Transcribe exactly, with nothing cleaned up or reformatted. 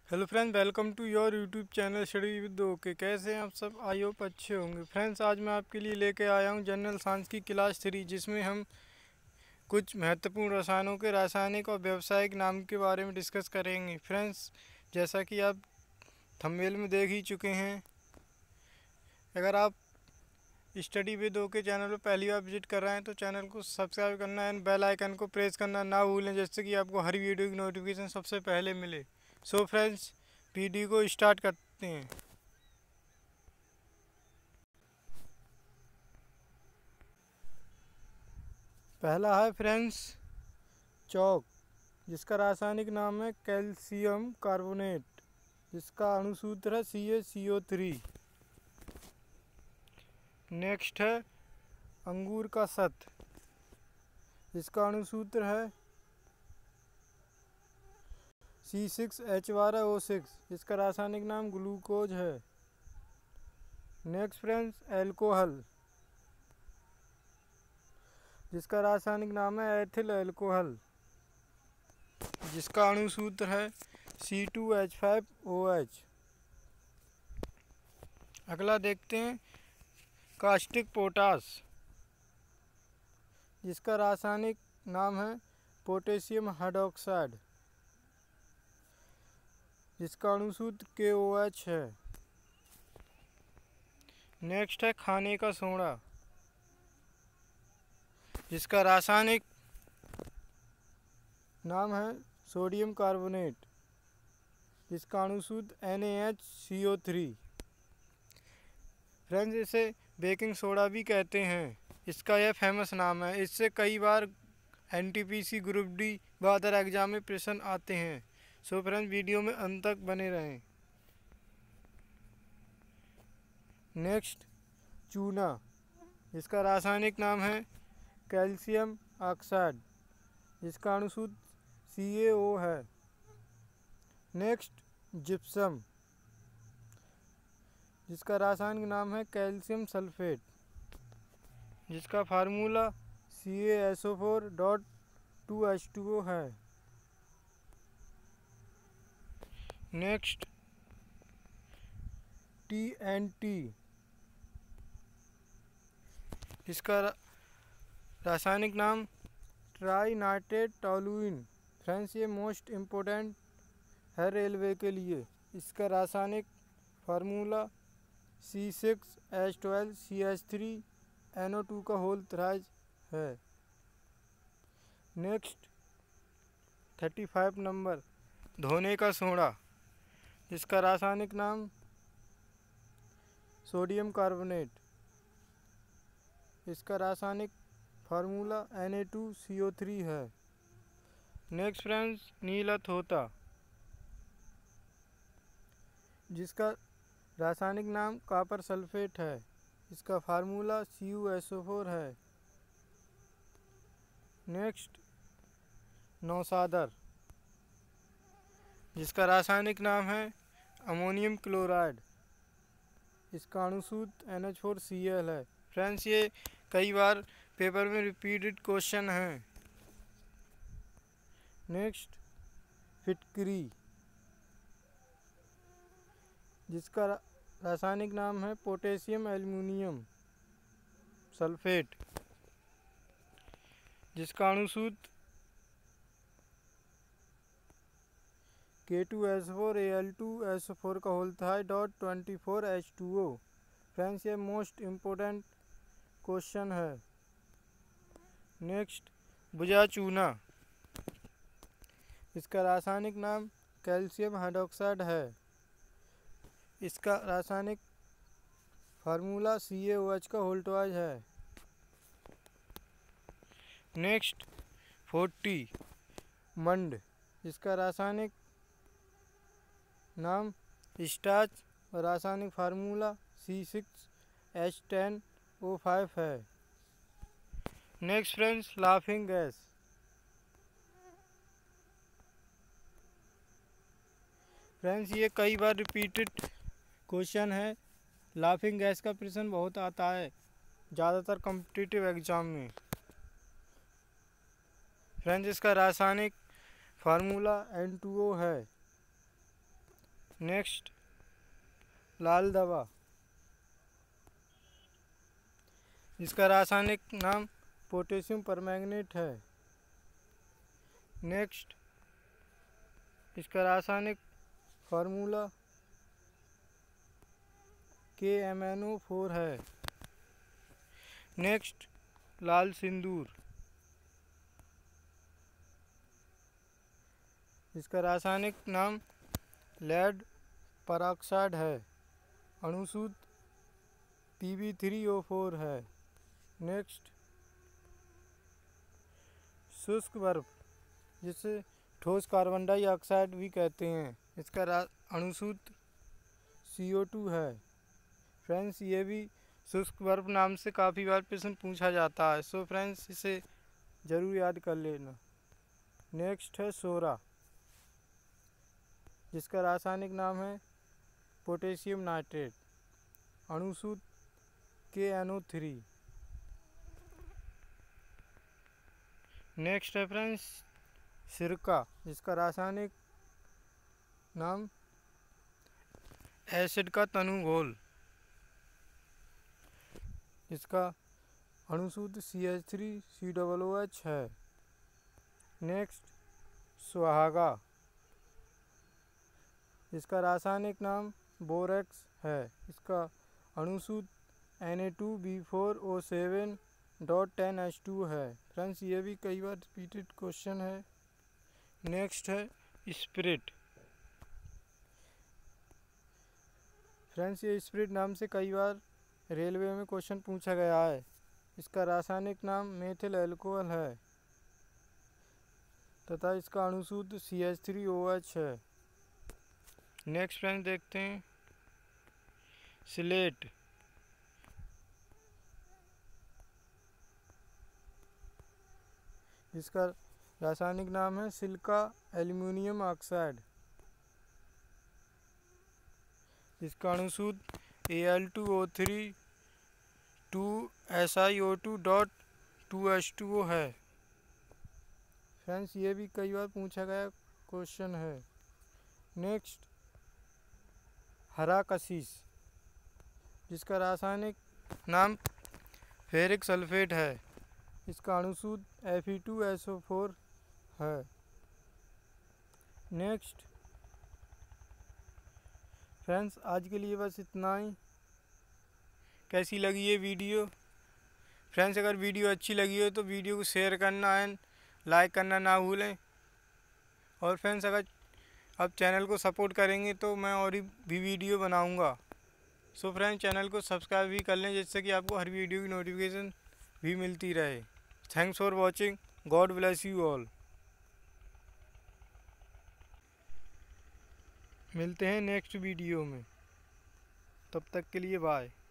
Hello friends, welcome to your YouTube channel study with okay. कैसे हैं आप सब? आई होप अच्छे होंगे। फ्रेंड्स, आज मैं आपके लिए लेके आया हूं जनरल साइंस की क्लास थ्री, जिसमें हम कुछ महत्वपूर्ण रसायनों के रासायनिक और व्यावसायिक नाम के बारे में डिस्कस करेंगे। फ्रेंड्स, जैसा कि आप थंबनेल में देख ही चुके हैं, अगर आप स्टडी विद ओके चैनल पर पहली बार विजिट कर रहे हैं तो चैनल को सब्सक्राइब करना एंड बेल आइकन को प्रेस करना ना भूलें, जिससे कि आपको हर वीडियो की नोटिफिकेशन सबसे पहले मिले। सो फ्रेंड्स, वीडियो को स्टार्ट करते हैं। पहला है फ्रेंड्स चौक, जिसका रासायनिक नाम है कैल्शियम कार्बोनेट, जिसका अणुसूत्र है सी ए सी ओ थ्री। नेक्स्ट है अंगूर का सत, जिसका अणुसूत्र है सी सिक्स एच बारह ओ सिक्स, जिसका रासायनिक नाम ग्लूकोज है। नेक्स्ट फ्रेंड्स एल्कोहल, जिसका रासायनिक नाम है एथिल एल्कोहल, जिसका अणुसूत्र है C two H five O H. अगला देखते हैं कास्टिक पोटास, जिसका रासायनिक नाम है पोटेशियम हाइड्रोक्साइड, जिसका अणुसूत्र के ओ एच है। नेक्स्ट है खाने का सोडा, जिसका रासायनिक नाम है सोडियम कार्बोनेट, जिसका अणुसूत्र N A H C O three. Friends, इसे बेकिंग सोडा भी कहते हैं। इसका यह फेमस नाम है। इससे कई बार N T P C, group D व अदर एग्जाम में प्रश्न आते हैं। सो फ्रेंड्स, वीडियो में अंत तक बने रहें। नेक्स्ट चूना, जिसका रासायनिक नाम है कैल्शियम ऑक्साइड, जिसका अणुसूत्र सी ए ओ है। नेक्स्ट जिप्सम, जिसका रासायनिक नाम है कैल्शियम सल्फेट, जिसका formula C A S O four dot two H two O है। नेक्स्ट टी एन टी, जिसका रासायनिक नाम ट्राई नाइट्रेट टॉलुइन। फ्रेंड्स, ये मोस्ट इम्पोर्टेंट है रेलवे के लिए। इसका रासायनिक formula C six H twelve C H three N O two का होल थ्राइज है। नेक्स्ट थर्टी फाइव नंबर धोने का सोडा, जिसका रासायनिक नाम सोडियम कार्बोनेट, इसका रासायनिक formula N A two C O three है। नेक्स्ट फ्रेंड्स नीला थोता, जिसका रासायनिक नाम कॉपर सल्फेट है, इसका formula C U S O four है। नेक्स्ट नौसादर, जिसका रासायनिक नाम है अमोनियम क्लोराइड, इसका अणुसूत्र N H four C L है। फ्रेंड्स, ये कई बार पेपर में रिपीटेड क्वेश्चन हैं। नेक्स्ट फिटकरी, जिसका रासायनिक नाम है पोटेशियम एल्युमिनियम सल्फेट, जिसका अणुसूत्र K two S four A L two S four का होल था dot twenty four H two O. Friends, ये मोस्ट इम्पोर्टेंट क्वेश्चन है। नेक्स्ट बुझा चूना, इसका रासायनिक नाम कैल्शियम हाइड्रोक्साइड है, इसका रासायनिक formula C A O H का होल ट्वाइज है। नेक्स्ट फोर्टी मंड, इसका रासायनिक नाम स्टार्च और रासायनिक formula C six H ten O five है। Next friends laughing gas, friends ये कई बार रिपीटेड क्वेश्चन है। लाफिंग गैस का प्रश्न बहुत आता है ज़्यादातर कॉम्पिटिटिव एग्जाम में। फ्रेंड्स, इसका रासायनिक फार्मूला एन टू ओ है। नेक्स्ट लाल दवा, इसका रासायनिक नाम पोटेशियम परमैंगनेट है। नेक्स्ट इसका रासायनिक formula K M N O four है। नेक्स्ट लाल सिंदूर, इसका रासायनिक नाम लेड परऑक्साइड है। अणुसूत्र P B three O four है। नेक्स्ट शुष्क बर्फ, जिसे ठोस कार्बन डाइऑक्साइड भी कहते हैं, इसका अणुसूत्र सी ओ टू है। फ्रेंड्स ये भी शुष्क बर्फ नाम से काफ़ी बार प्रश्न पूछा जाता है, सो फ्रेंड्स इसे ज़रूर याद कर लेना। नेक्स्ट है सोरा, जिसका रासायनिक नाम है पोटेशियम नाइट्रेट। अणुसूत्र K N O three. Next है फ्रेंड्स सिरका, जिसका रासायनिक नाम एसिड का तनु घोल, इसका अणुसूत्र C H three C double O H है। नेक्स्ट सुहागा, इसका रासायनिक नाम बोरेक्स है। इसका अणुसूत्र N A two B four O seven dot ten H two है। फ्रेंड्स ये भी कई बार रिपीटेड क्वेश्चन है। नेक्स्ट है स्पिरिट, फ्रेंड्स ये स्पिरिट नाम से कई बार रेलवे में क्वेश्चन पूछा गया है। इसका रासायनिक नाम मेथिल एल्कोहल है तथा इसका अणुसूत्र C H three O H है। नेक्स्ट फ्रेंड्स देखते हैं स्लेट, इसका रासायनिक नाम है सिलिका एल्यूमिनियम ऑक्साइड। इसका अणुसूत्र A L two O three two S I O two dot two H two O है। फ्रेंड्स ये भी कई बार पूछा गया क्वेश्चन है। नेक्स्ट हरा कशिश, जिसका रासायनिक नाम फेरिक सल्फेट है। इसका अणुसूत्र F E two S O four है। नेक्स्ट फ्रेंड्स आज के लिए बस इतना ही। कैसी लगी ये वीडियो? फ्रेंड्स अगर वीडियो अच्छी लगी हो तो वीडियो को शेयर करना एंड लाइक करना ना भूलें। और फ्रेंड्स अगर आप चैनल को सपोर्ट करेंगे तो मैं और भी वीडियो बनाऊंगा। सो फ्रेंड्स चैनल को सब्सक्राइब भी कर लें, जिससे कि आपको हर वीडियो की नोटिफिकेशन भी मिलती रहे। Thanks for watching. God bless you all. मिलते हैं नेक्स्ट वीडियो में, तब तक के लिए बाय।